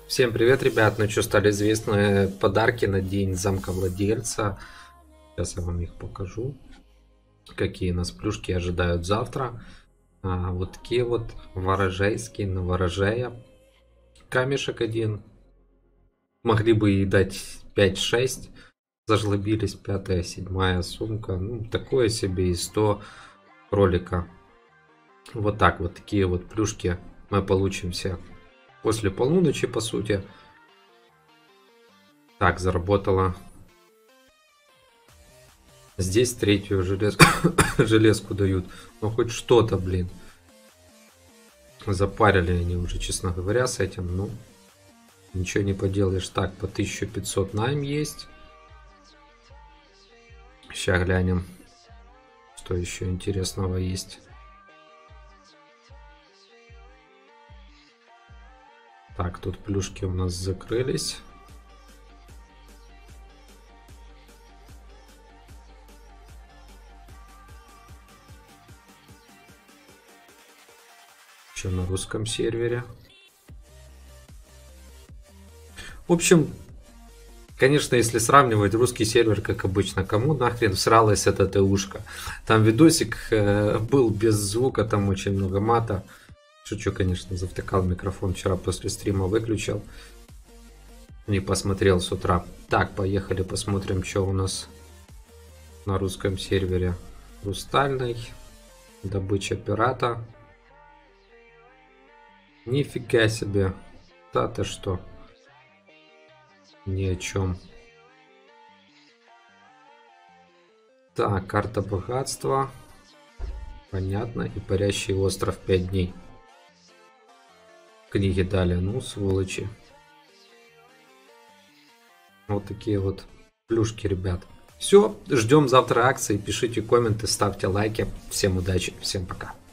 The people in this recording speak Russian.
Всем привет, ребят! Ну что, стали известны подарки на день замка владельца. Сейчас я вам их покажу. Какие нас плюшки ожидают завтра. Вот такие вот ворожейские на ворожея. Камешек один. Могли бы и дать 5-6. Зажлобились. 5-я, 7-я сумка. Ну, такое себе и 100 кролика. Вот так вот такие вот плюшки мы получим все после полуночи, по сути. Так, заработала. Здесь третью железку дают. Ну, хоть что-то, блин. Запарили они уже, честно говоря, с этим. Ну, ничего не поделаешь. Так, по 1500 найм есть. Сейчас глянем, что еще интересного есть. Так, тут плюшки у нас закрылись. Еще на русском сервере. В общем, конечно, если сравнивать русский сервер, как обычно, кому нахрен всралась эта ТУшка? Там видосик был без звука, там очень много мата. Шучу, конечно, завтыкал микрофон, вчера после стрима выключил. Не посмотрел с утра. Так, поехали посмотрим, что у нас на русском сервере. Хрустальный. Добыча пирата. Нифига себе. Да ты что? Ни о чем. Так, карта богатства. Понятно. И парящий остров 5 дней. Книги дали. Ну, сволочи. Вот такие вот плюшки, ребят. Все, ждем завтра акции. Пишите комменты, ставьте лайки. Всем удачи, всем пока.